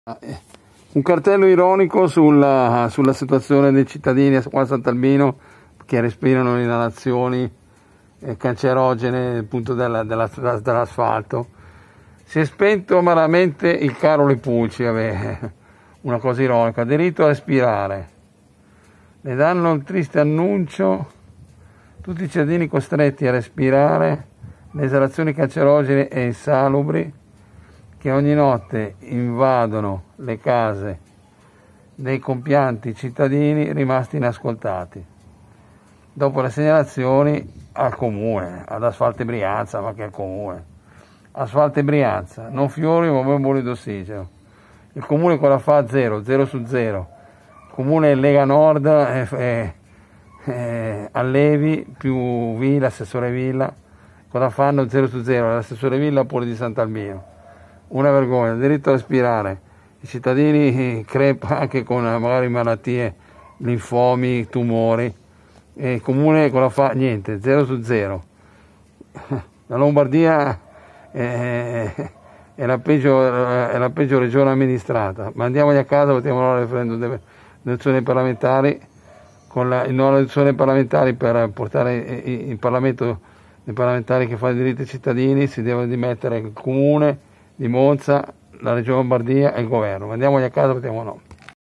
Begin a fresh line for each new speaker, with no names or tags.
Un cartello ironico sulla situazione dei cittadini qua a Sant'Albino che respirano inalazioni cancerogene appunto dell'asfalto. Si è spento amaramente il caro Le Pulci, una cosa ironica, diritto a respirare. Le danno il triste annuncio tutti i cittadini costretti a respirare le esalazioni cancerogene e insalubri che ogni notte invadono le case dei compianti cittadini rimasti inascoltati. Dopo le segnalazioni al comune, ad Asfalto Brianza, ma che è il comune? Asfalto Brianza, non fiori ma bombole d'ossigeno. Il comune cosa fa? 0 su 0. Il comune Lega Nord, Allevi più Villa, assessore Villa, cosa fanno? 0 su 0, l'assessore Villa pure di Sant'Albino. Una vergogna, diritto a respirare. I cittadini crepano anche con magari malattie, linfomi, tumori. E il comune cosa fa? Niente, 0 su 0. La Lombardia è la peggio regione amministrata. Mandiamoli a casa, votiamo il referendum delle elezioni parlamentari, con il no alle elezioni parlamentari per portare in Parlamento i parlamentari che fanno i diritti ai cittadini. Si deve dimettere il comune di Monza, la regione Lombardia e il governo. Mandiamoli a casa, votiamo no.